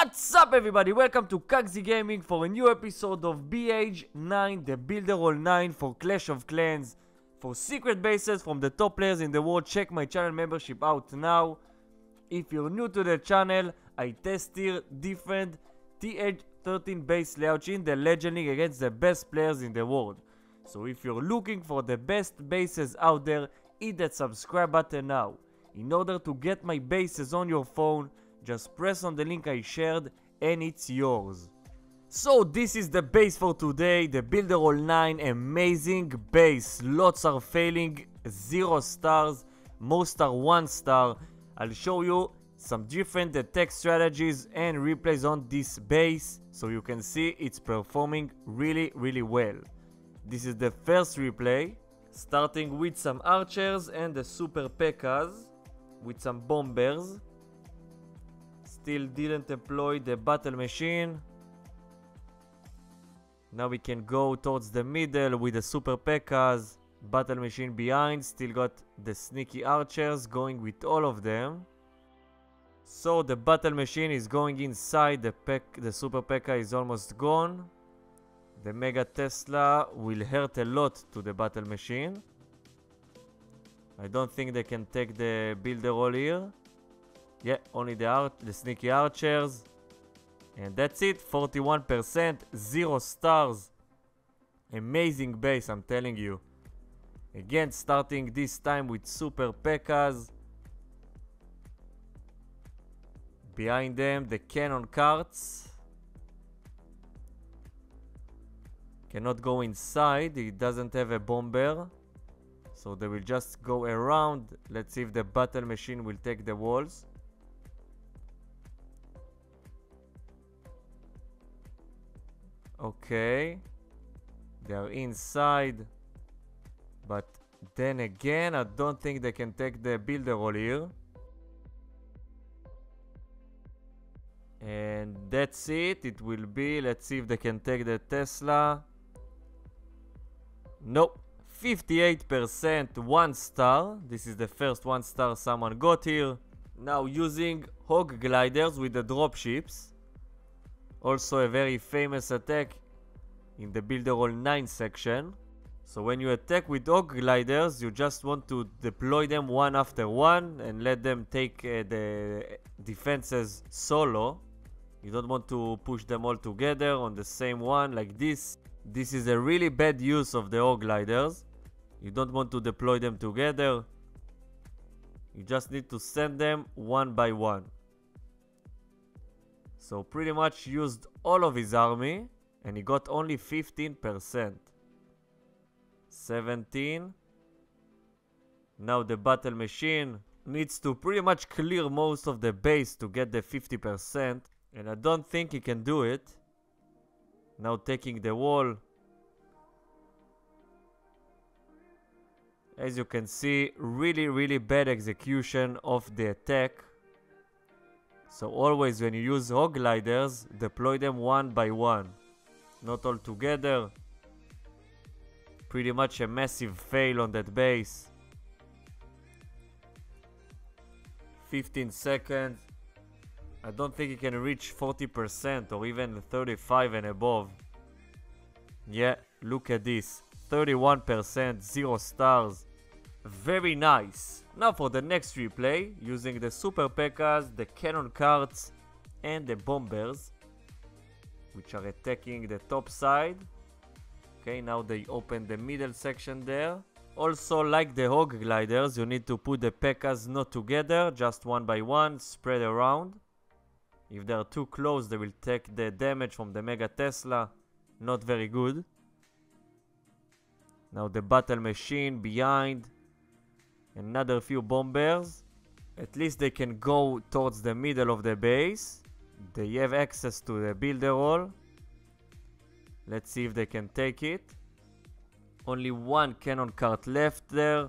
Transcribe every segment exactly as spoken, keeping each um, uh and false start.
What's up, everybody? Welcome to Kagzi Gaming for a new episode of B H nine, the Builder Roll nine for Clash of Clans. For secret bases from the top players in the world, check my channel membership out now. If you're new to the channel, I test here different T H thirteen base layouts in the Legend League against the best players in the world. So if you're looking for the best bases out there, hit that subscribe button now. In order to get my bases on your phone, just press on the link I shared and it's yours. So this is the base for today, the Builder Roll nine, amazing base. Lots are failing, zero stars, most are one star. I'll show you some different attack strategies and replays on this base so you can see it's performing really really well. This is the first replay, starting with some archers and the super P.E.K.K.As with some bombers. Still didn't employ the battle machine. Now we can go towards the middle with the super P.E.K.K.As. Battle machine behind, still got the sneaky archers going with all of them. So the battle machine is going inside, the, the super P.E.K.K.A is almost gone. The Mega Tesla will hurt a lot to the battle machine. I don't think they can take the Builder Roll here. Yeah, only the, art, the sneaky archers. And that's it, forty-one percent, zero stars. Amazing base, I'm telling you. Again, starting this time with super P.E.K.K.As. Behind them, the cannon carts. Cannot go inside, it doesn't have a bomber. So they will just go around. Let's see if the battle machine will take the walls. Okay, they are inside, but then again I don't think they can take the Builder Roll here. And that's it, it will be, let's see if they can take the Tesla. Nope, fifty-eight percent, one star. This is the first one star someone got here. Now using Hog Gliders with the dropships. Also a very famous attack in the Builder Roll nine section. So when you attack with Hog Gliders, you just want to deploy them one after one and let them take uh, the defenses solo. You don't want to push them all together on the same one like this. This is a really bad use of the Hog Gliders. You don't want to deploy them together. You just need to send them one by one. So pretty much used all of his army and he got only fifteen percent. seventeen. Now the battle machine needs to pretty much clear most of the base to get the fifty percent. And I don't think he can do it. Now taking the wall. As you can see, really really bad execution of the attack. So always when you use Hog Gliders, deploy them one by one, not all together. Pretty much a massive fail on that base. fifteen seconds. I don't think he can reach forty percent or even thirty-five and above. Yeah, look at this. thirty-one percent, zero stars. Very nice. Now for the next replay, using the super P.E.K.K.As, the cannon carts and the bombers, which are attacking the top side. Okay, now they open the middle section there. Also, like the Hog Gliders, you need to put the P.E.K.K.As not together, just one by one, spread around. If they are too close, they will take the damage from the Mega Tesla. Not very good. Now the battle machine behind. Another few bombers. At least they can go towards the middle of the base. They have access to the Builder Roll. Let's see if they can take it. Only one cannon cart left there.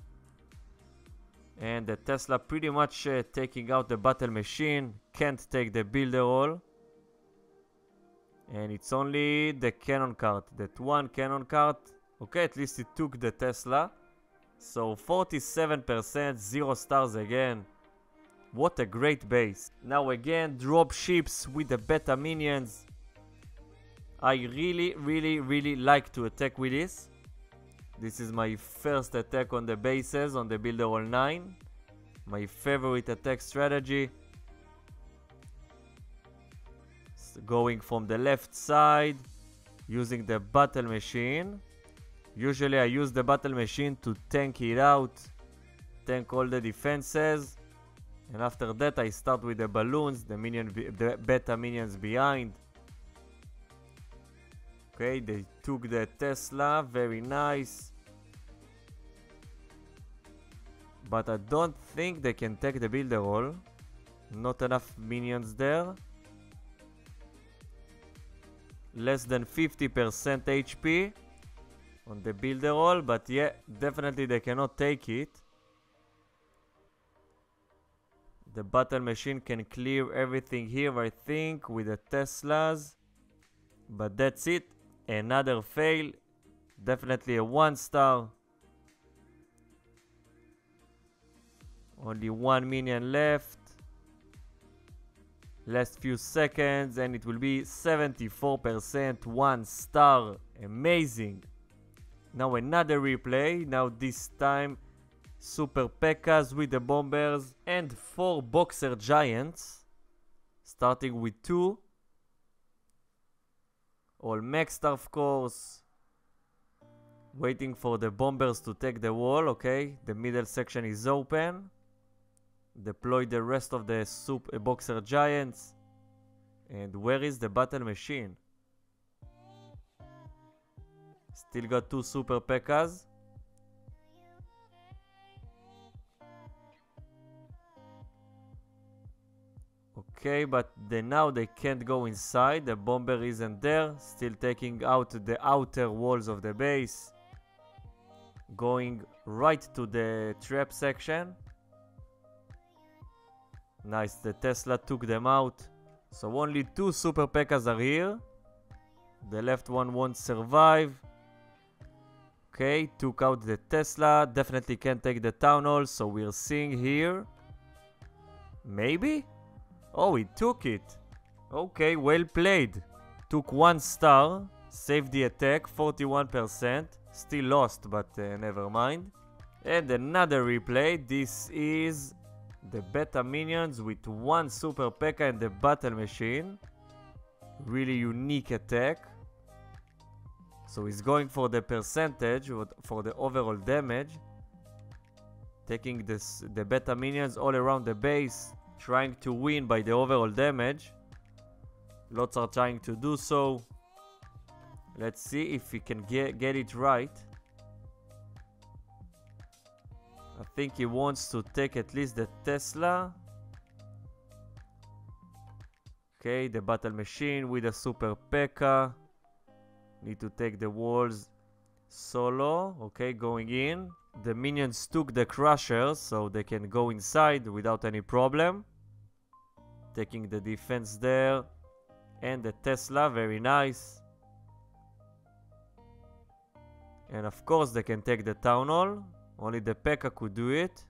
And the Tesla pretty much uh, taking out the battle machine. Can't take the Builder Roll. And it's only the cannon cart. That one cannon cart. Okay, at least it took the Tesla. So forty-seven percent, zero stars again. What a great base. Now again, drop ships with the beta minions. I really, really, really like to attack with this. This is my first attack on the bases on the Builderall nine. My favorite attack strategy. So going from the left side, using the battle machine. Usually I use the battle machine to tank it out, tank all the defenses. And after that I start with the balloons, the minion, the beta minions behind. Okay, they took the Tesla, very nice. But I don't think they can take the Builderall. Not enough minions there. Less than fifty percent H P on the Builderall, but yeah, definitely they cannot take it. The battle machine can clear everything here, I think, with the Teslas. But that's it. Another fail. Definitely a one star. Only one minion left. Last few seconds and it will be seventy-four percent one star. Amazing. Now another replay. Now this time Super P.E.K.K.A.s with the bombers and four boxer giants. Starting with two. All maxed of course. Waiting for the bombers to take the wall, okay? The middle section is open. Deploy the rest of the super, uh, boxer giants. And where is the battle machine? Still got two Super P.E.K.K.A.s. Okay, but they, now they can't go inside. The bomber isn't there. Still taking out the outer walls of the base. Going right to the trap section. Nice, the Tesla took them out. So only two Super P.E.K.K.A.s are here. The left one won't survive. Okay, took out the Tesla. Definitely can't take the town hall. So we're seeing here. Maybe? Oh, he took it. Okay, well played. Took one star. Saved the attack, forty-one percent. Still lost, but uh, never mind. And another replay. This is the beta minions with one Super P.E.K.K.A. and the battle machine. Really unique attack. So he's going for the percentage, for the overall damage. Taking this, the beta minions all around the base. Trying to win by the overall damage. Lots are trying to do so. Let's see if he can get, get it right. I think he wants to take at least the Tesla. Okay, the battle machine with a Super P.E.K.K.A. Need to take the walls solo. Okay, going in. The minions took the crushers, so they can go inside without any problem. Taking the defense there. And the Tesla, very nice. And of course they can take the town hall. Only the P.E.K.K.A. could do it.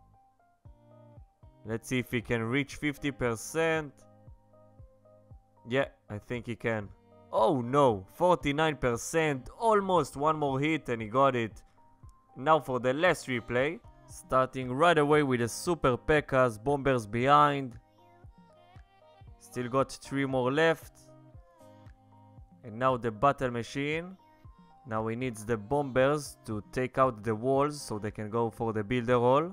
Let's see if he can reach fifty percent. Yeah, I think he can. Oh no, forty-nine percent. Almost one more hit and he got it. Now for the last replay. Starting right away with the Super P.E.K.K.A.s. Bombers behind. Still got three more left. And now the battle machine. Now he needs the bombers to take out the walls so they can go for the Builderall.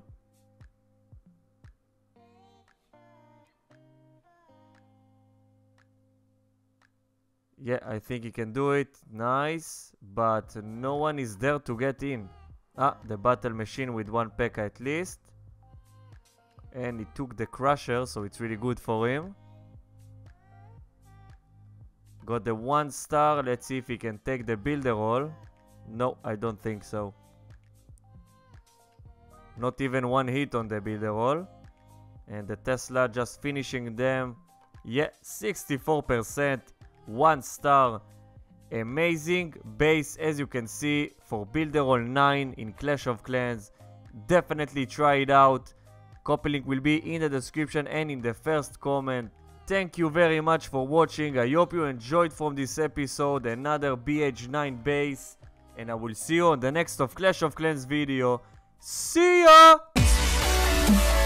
Yeah, I think he can do it. Nice. But no one is there to get in. Ah, the battle machine with one P.E.K.K.A. at least. And he took the crusher, so it's really good for him. Got the one star. Let's see if he can take the Builderall. No, I don't think so. Not even one hit on the Builderall. And the Tesla just finishing them. Yeah, sixty-four percent. One star. Amazing base, as you can see, for Builderall nine in Clash of Clans. Definitely try it out. Copy link will be in the description and in the first comment. Thank you very much for watching. I hope you enjoyed from this episode another B H nine base. And I will see you on the next of Clash of Clans video. See ya!